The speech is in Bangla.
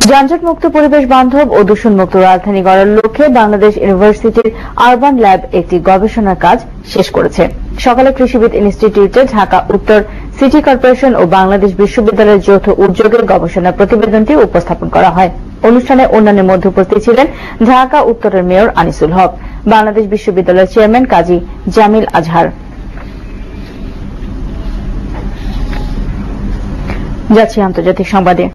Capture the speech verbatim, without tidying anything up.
যানজট মুক্ত পরিবেশ বান্ধব ও দূষণ মুক্ত রাজধানী গড়ার লক্ষ্যে বাংলাদেশ ইউনিভার্সিটির আরবান ল্যাব একটি গবেষণা কাজ শেষ করেছে। সকালে কৃষিবিদ ইনস্টিটিউটে ঢাকা উত্তর সিটি কর্পোরেশন ও বাংলাদেশ বিশ্ববিদ্যালয়ের যৌথ উদ্যোগে গবেষণা প্রতিবেদনটি উপস্থাপন করা হয়। অনুষ্ঠানে অন্যান্যের মধ্যে উপস্থিত ছিলেন ঢাকা উত্তরের মেয়র আনিসুল হক, বাংলাদেশ বিশ্ববিদ্যালয়ের চেয়ারম্যান কাজী জামিল আজহার। যাচ্ছি আন্তর্জাতিক সংবাদে।